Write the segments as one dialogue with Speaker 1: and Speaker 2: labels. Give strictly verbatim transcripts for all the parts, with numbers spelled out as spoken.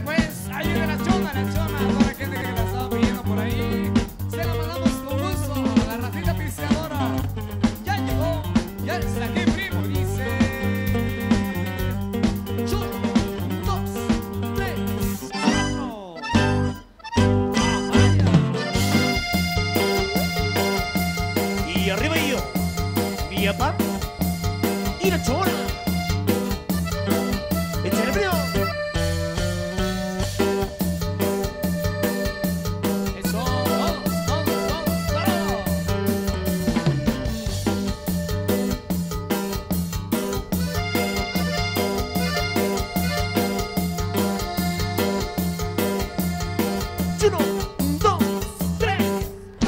Speaker 1: pues, ahí viene la chona, la chona, toda la gente que la estaba pidiendo por ahí. Se la mandamos con gusto a la ratita pisteadora. Ya llegó, ya está aquí, primo, dice. Uno, dos, tres, cuatro.
Speaker 2: Y arriba y yo, mi papá y la chona. ¡Échale frío!
Speaker 1: Eso, todos, todos, todos, todos.
Speaker 2: Uno, dos, tres.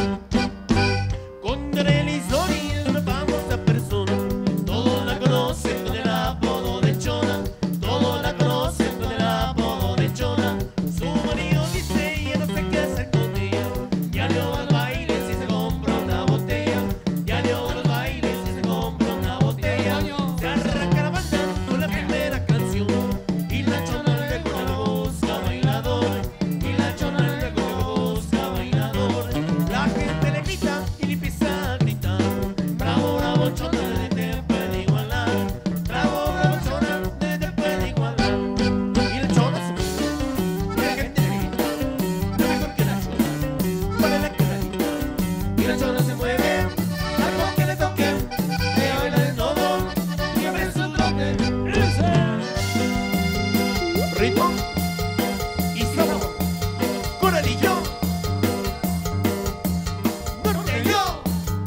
Speaker 2: Contaré la historia de una famosa persona. Todos la conocen con el apodo de Chona. Todos la conocen con el apodo de Chona. Su marido dice ya no sé qué hacer con ella. Ya le va al baile si se compra una botella. Ya le va al baile si se compra una botella. Se arranca la banda con la primera canción. Y la Chona luego busca bailador. Y la Chona luego busca bailador. La gente le grita y le empieza a gritar. Bravo, bravo, Chona, nadie te puede igualar. Bravo, bravo, Chona, nadie te puede igualar. Y la Chona se mueve, y la gente le grita. No mejor que la Chona, para la canadita. Y la Chona se mueve, algo que le toque. Ella baila de todo, y abre su trote. Ritmo y sabor, coralillo, norteño.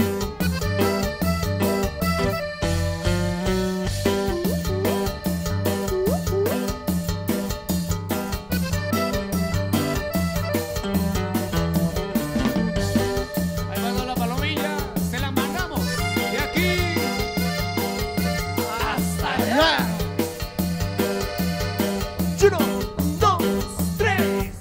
Speaker 1: Ahí mandó la palomilla, se la mandamos de aquí hasta allá.
Speaker 2: Uno, dos, tres.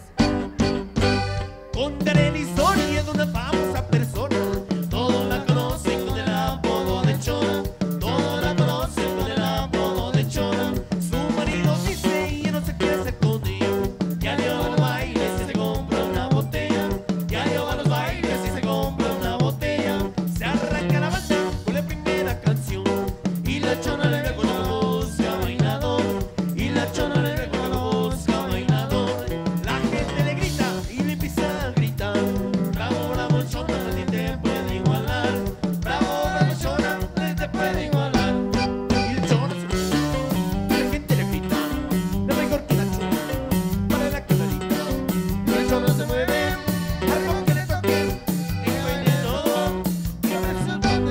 Speaker 2: Contaré la historia de una famosa persona. Todos la conocen con el apodo de Chona. Todos la conocen con el apodo de Chona. Su marido dice ya no sé qué hacer con ella. Ya le va a los bailes si se compra una botella. Ya le va a los bailes si se compra una botella. Se arranca la banda con la primera canción. Y la Chona le busca bailador. Y la Chona le busca bailador. La gente le grita y le empieza a gritar. Bravo, bravo, Chona, nadie te puede igualar. Bravo, bravo, Chona, nadie te puede igualar. Y la Chona se mueve, y la gente le grita. No mejor que la Chona, para la canadita. Y la Chona se mueve, algo que le toque. Ella baila de todo, y abre su trote.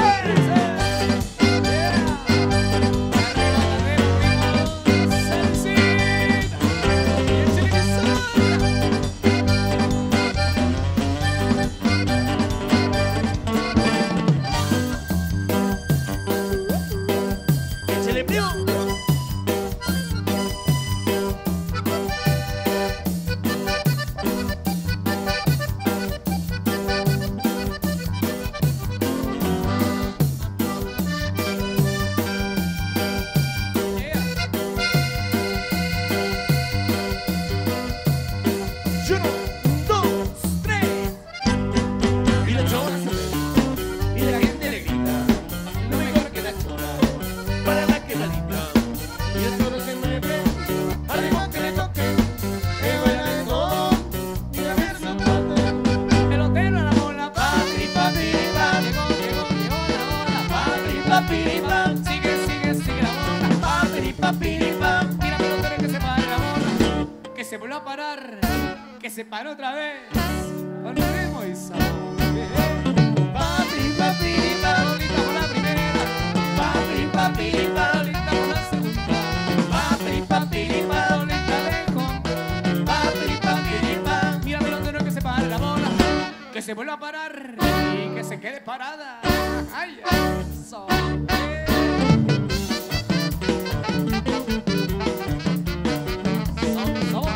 Speaker 2: ¡Échale frío! Uno, dos, tres. Y la Chona se mueve, y la gente le grita. No mejor que la Chona, para la quebradita. Y la Chona se mueve, al ritmo que le toque. Ella baila de todo, y a ver su trote.
Speaker 1: Pelotero a la bola,
Speaker 2: Papi, papi, pam.
Speaker 1: llegó, llegó, llegó la bola.
Speaker 2: Papi, papi, pam.
Speaker 1: Sigue, sigue, sigue la bola.
Speaker 2: Papi, papi, pam.
Speaker 1: Mira, pelotero, que se pare la bola. Que se vuelva a parar. Que se paró otra vez. Con ritmo y sabor.
Speaker 2: Papi, papi, pam.
Speaker 1: Bolita por la primera.
Speaker 2: Papi, papi, pam.
Speaker 1: Bolita por la segunda.
Speaker 2: Papi, papi, pam.
Speaker 1: Bolita de contra.
Speaker 2: Papi, papi, pam.
Speaker 1: Mira, pelotero, que se pare la bola. Que se vuelva a parar. Y que se quede parada. Ay, eso. Sabor, sabor.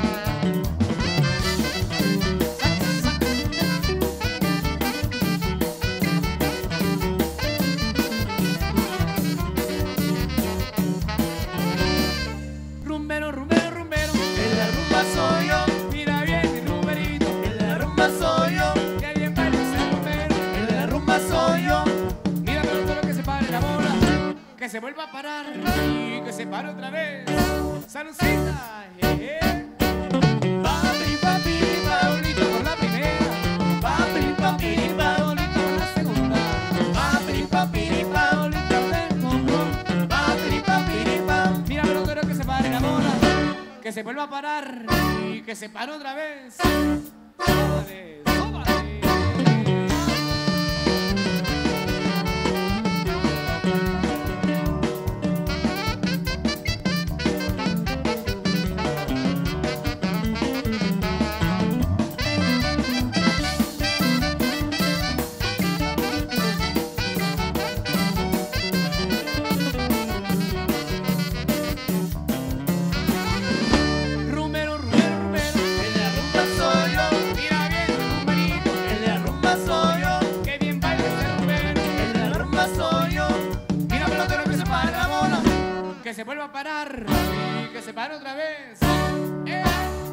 Speaker 1: se pare otra vez. Saludcita, eh, eh.
Speaker 2: Papi, papi,
Speaker 1: Paulito por la primera,
Speaker 2: papi, papi,
Speaker 1: Paulito por la segunda,
Speaker 2: papi, papi,
Speaker 1: Paulito del control.
Speaker 2: papi, papi, papi.
Speaker 1: Mira, pelotero, que se pare la bola, que se vuelva a parar y que se pare otra vez. Súbale, súbale. Rumero, rumero, rumero.
Speaker 2: El de la rumba soy yo,
Speaker 1: Mira bien, rumberito,
Speaker 2: el de la rumba soy yo,
Speaker 1: que bien baila ese rumbero.
Speaker 2: el de la rumba soy yo.
Speaker 1: Mira, pelotero, que se pare la bola, que se vuelva a parar y que se pare otra vez. Eh.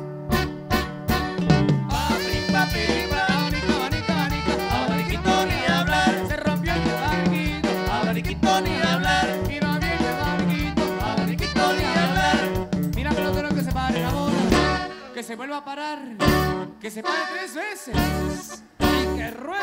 Speaker 2: Papi, papi,
Speaker 1: Abanica, abanica, abanica,
Speaker 2: abaniquito ni hablar,
Speaker 1: se rompió el abaniquito.
Speaker 2: abaniquito ni hablar,
Speaker 1: Mira bien el abaniquito,
Speaker 2: abaniquito ni hablar.
Speaker 1: mira, pelotero, que se pare la bola, que se vuelva a parar, que se pare tres veces y que ruede.